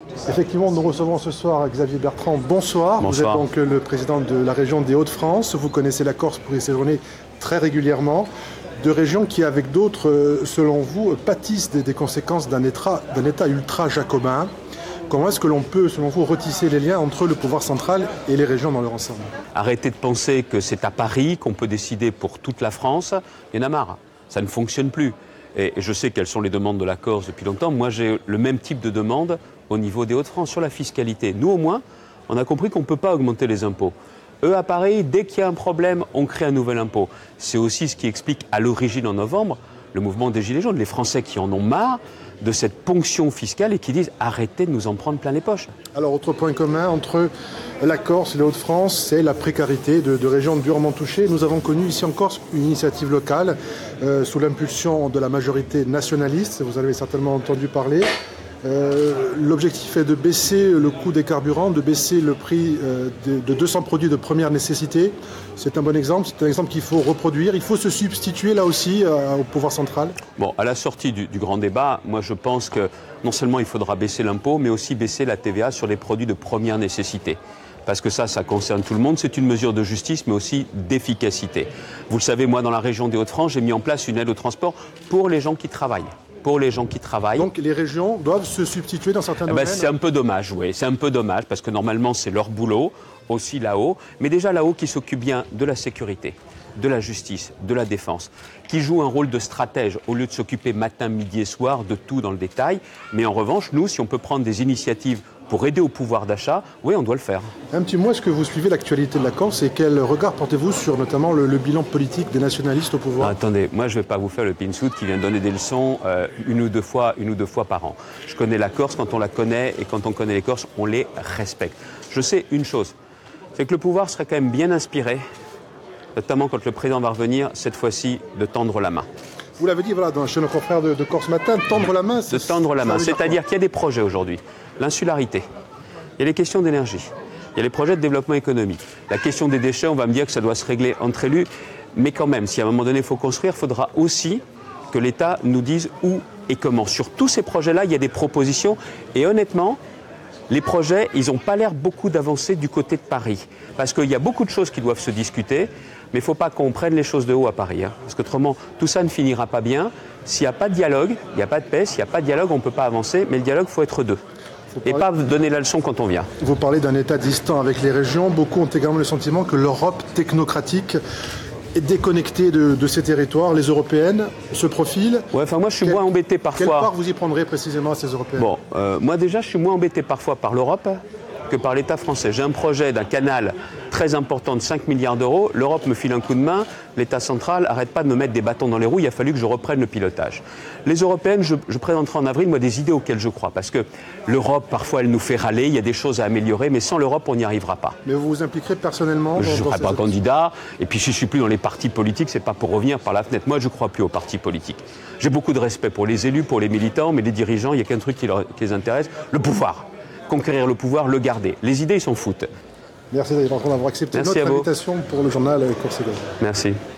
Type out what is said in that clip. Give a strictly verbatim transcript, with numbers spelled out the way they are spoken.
Effectivement, nous recevons ce soir Xavier Bertrand. Bonsoir. Bonsoir. Vous êtes donc le président de la région des Hauts-de-France. Vous connaissez la Corse pour y séjourner très régulièrement. Deux régions qui, avec d'autres, selon vous, pâtissent des, des conséquences d'un état, d'un état ultra-jacobin. Comment est-ce que l'on peut, selon vous, retisser les liens entre le pouvoir central et les régions dans leur ensemble? Arrêtez de penser que c'est à Paris qu'on peut décider pour toute la France. Il y en a marre. Ça ne fonctionne plus. Et je sais quelles sont les demandes de la Corse depuis longtemps. Moi, j'ai le même type de demande au niveau des Hauts-de-France sur la fiscalité. Nous, au moins, on a compris qu'on ne peut pas augmenter les impôts. Eux, à Paris, dès qu'il y a un problème, on crée un nouvel impôt. C'est aussi ce qui explique, à l'origine, en novembre, le mouvement des Gilets jaunes. Les Français qui en ont marre de cette ponction fiscale et qui disent « arrêtez de nous en prendre plein les poches ». Alors, autre point commun entre la Corse et les Hauts-de-France, c'est la précarité de, de régions durement touchées. Nous avons connu ici en Corse une initiative locale euh, sous l'impulsion de la majorité nationaliste. Vous en avez certainement entendu parler. Euh, l'objectif est de baisser le coût des carburants, de baisser le prix euh, de, de deux cents produits de première nécessité. C'est un bon exemple, c'est un exemple qu'il faut reproduire. Il faut se substituer là aussi euh, au pouvoir central. Bon, à la sortie du, du grand débat, moi je pense que non seulement il faudra baisser l'impôt, mais aussi baisser la T V A sur les produits de première nécessité. Parce que ça, ça concerne tout le monde. C'est une mesure de justice, mais aussi d'efficacité. Vous le savez, moi, dans la région des Hauts-de-France, j'ai mis en place une aide au transport pour les gens qui travaillent. Pour les gens qui travaillent. Donc les régions doivent se substituer dans certains eh domaines. ben, c'est un peu dommage, oui. C'est un peu dommage parce que normalement c'est leur boulot, aussi là-haut. Mais déjà là-haut qui s'occupe bien de la sécurité, de la justice, de la défense, qui joue un rôle de stratège au lieu de s'occuper matin, midi et soir de tout dans le détail. Mais en revanche, nous, si on peut prendre des initiatives pour aider au pouvoir d'achat, oui, on doit le faire. Un petit mot, est-ce que vous suivez l'actualité de la Corse et quel regard portez-vous sur notamment le, le bilan politique des nationalistes au pouvoir? Ah, attendez, moi je ne vais pas vous faire le pinsout qui vient donner des leçons euh, une ou deux fois, une ou deux fois par an. Je connais la Corse quand on la connaît et quand on connaît les Corses, on les respecte. Je sais une chose, c'est que le pouvoir serait quand même bien inspiré, notamment quand le président va revenir, cette fois-ci, de tendre la main. Vous l'avez dit voilà, dans, chez nos confrères de, de Corse Matin, tendre la main. De tendre la main, c'est-à-dire qu'il y a des projets aujourd'hui. L'insularité, il y a les questions d'énergie, il y a les projets de développement économique. La question des déchets, on va me dire que ça doit se régler entre élus, mais quand même, si à un moment donné il faut construire, il faudra aussi que l'État nous dise où et comment. Sur tous ces projets-là, il y a des propositions, et honnêtement, les projets, ils n'ont pas l'air beaucoup d'avancer du côté de Paris. Parce qu'il y a beaucoup de choses qui doivent se discuter, mais il ne faut pas qu'on prenne les choses de haut à Paris. Hein. Parce qu'autrement, tout ça ne finira pas bien. S'il n'y a pas de dialogue, il n'y a pas de paix. S'il n'y a pas de dialogue, on ne peut pas avancer. Mais le dialogue, il faut être deux. Et pas donner la leçon quand on vient. Vous parlez d'un État distant avec les régions. Beaucoup ont également le sentiment que l'Europe technocratique est déconnectée de, de ces territoires. Les européennes se profilent. Ouais, enfin moi je suis Quel, moins embêté parfois. Quelle part vous y prendrez précisément à ces européennes? Bon, euh, moi déjà je suis moins embêté parfois par l'Europe que par l'État français. J'ai un projet d'un canal très important de cinq milliards d'euros. L'Europe me file un coup de main. L'État central n'arrête pas de me mettre des bâtons dans les roues. Il a fallu que je reprenne le pilotage. Les Européennes, je, je présenterai en avril, moi, des idées auxquelles je crois. Parce que l'Europe, parfois, elle nous fait râler. Il y a des choses à améliorer. Mais sans l'Europe, on n'y arrivera pas. Mais vous vous impliquerez personnellement? Je ne serai pas candidat. Et puis, si je ne suis plus dans les partis politiques, ce n'est pas pour revenir par la fenêtre. Moi, je ne crois plus aux partis politiques. J'ai beaucoup de respect pour les élus, pour les militants. Mais les dirigeants, il n'y a qu'un truc qui, leur, qui les intéresse, le pouvoir. Conquérir le pouvoir, le garder. Les idées, ils s'en foutent. Merci d'avoir accepté Merci notre invitation pour le journal Corse Gazette. Merci.